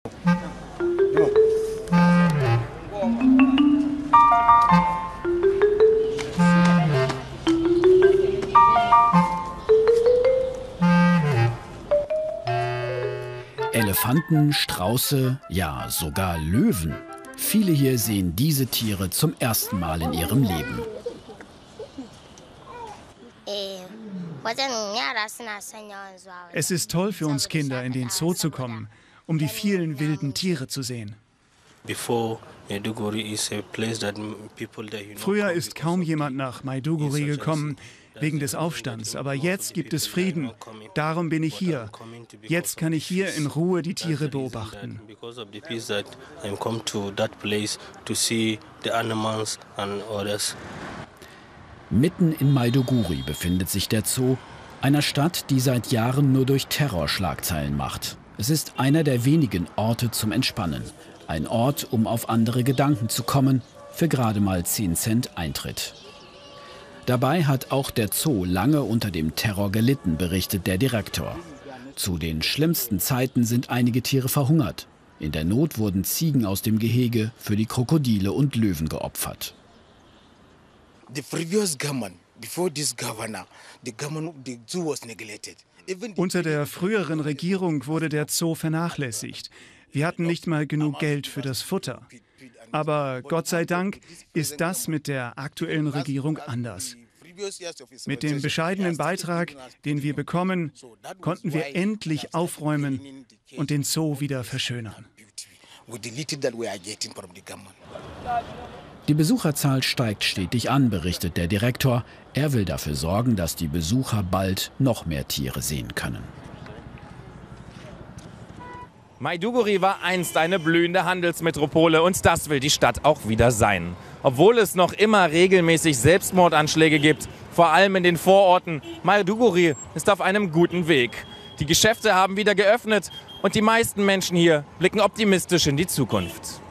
Elefanten, Strauße, ja sogar Löwen. Viele hier sehen diese Tiere zum ersten Mal in ihrem Leben. Es ist toll für uns Kinder, in den Zoo zu kommen, um die vielen wilden Tiere zu sehen. Früher ist kaum jemand nach Maiduguri gekommen, wegen des Aufstands. Aber jetzt gibt es Frieden. Darum bin ich hier. Jetzt kann ich hier in Ruhe die Tiere beobachten. Mitten in Maiduguri befindet sich der Zoo, einer Stadt, die seit Jahren nur durch Terror Schlagzeilen macht. Es ist einer der wenigen Orte zum Entspannen. Ein Ort, um auf andere Gedanken zu kommen, für gerade mal 10 Cent Eintritt. Dabei hat auch der Zoo lange unter dem Terror gelitten, berichtet der Direktor. Zu den schlimmsten Zeiten sind einige Tiere verhungert. In der Not wurden Ziegen aus dem Gehege für die Krokodile und Löwen geopfert. Unter der früheren Regierung wurde der Zoo vernachlässigt. Wir hatten nicht mal genug Geld für das Futter. Aber Gott sei Dank ist das mit der aktuellen Regierung anders. Mit dem bescheidenen Beitrag, den wir bekommen, konnten wir endlich aufräumen und den Zoo wieder verschönern. Die Besucherzahl steigt stetig an, berichtet der Direktor. Er will dafür sorgen, dass die Besucher bald noch mehr Tiere sehen können. Maiduguri war einst eine blühende Handelsmetropole und das will die Stadt auch wieder sein. Obwohl es noch immer regelmäßig Selbstmordanschläge gibt, vor allem in den Vororten, Maiduguri ist auf einem guten Weg. Die Geschäfte haben wieder geöffnet und die meisten Menschen hier blicken optimistisch in die Zukunft.